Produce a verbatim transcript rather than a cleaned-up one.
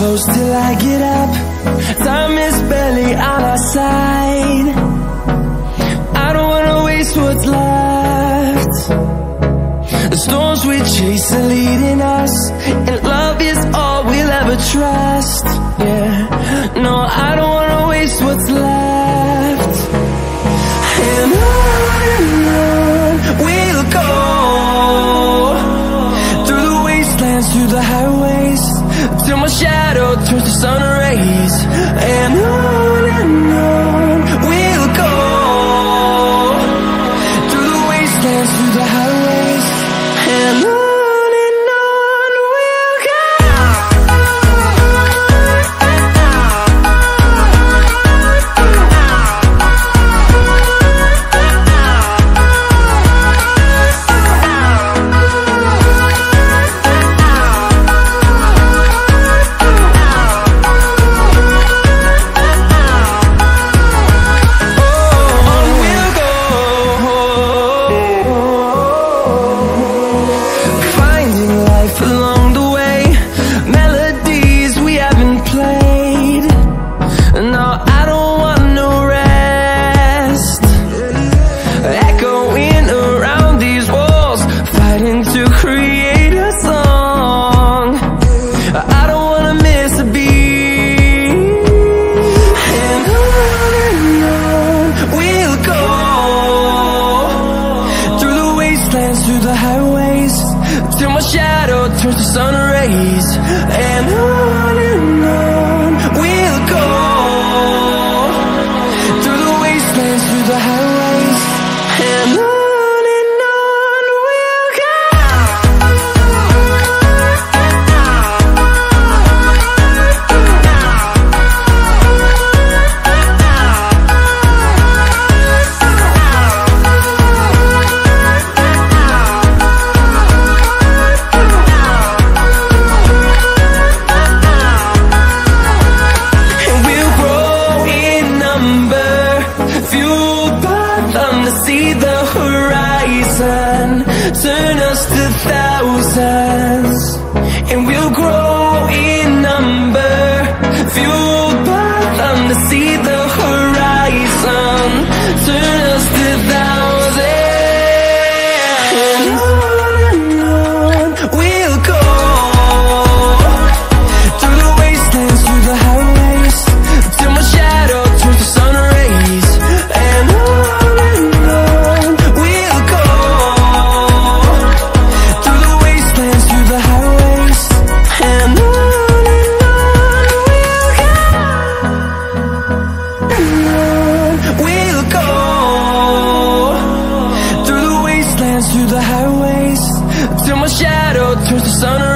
close till I get up. Time is barely on our side. I don't wanna waste what's left. The storms we chase are leading us, and love is all we'll ever trust. Yeah, no, I don't wanna waste what's left. And on and on we'll go, through the wastelands, through the highways, till my shadow turns to sun rays. And on and on we'll go, through the wastelands, through the highways, and on. Through the highways, till my shadow turns to sun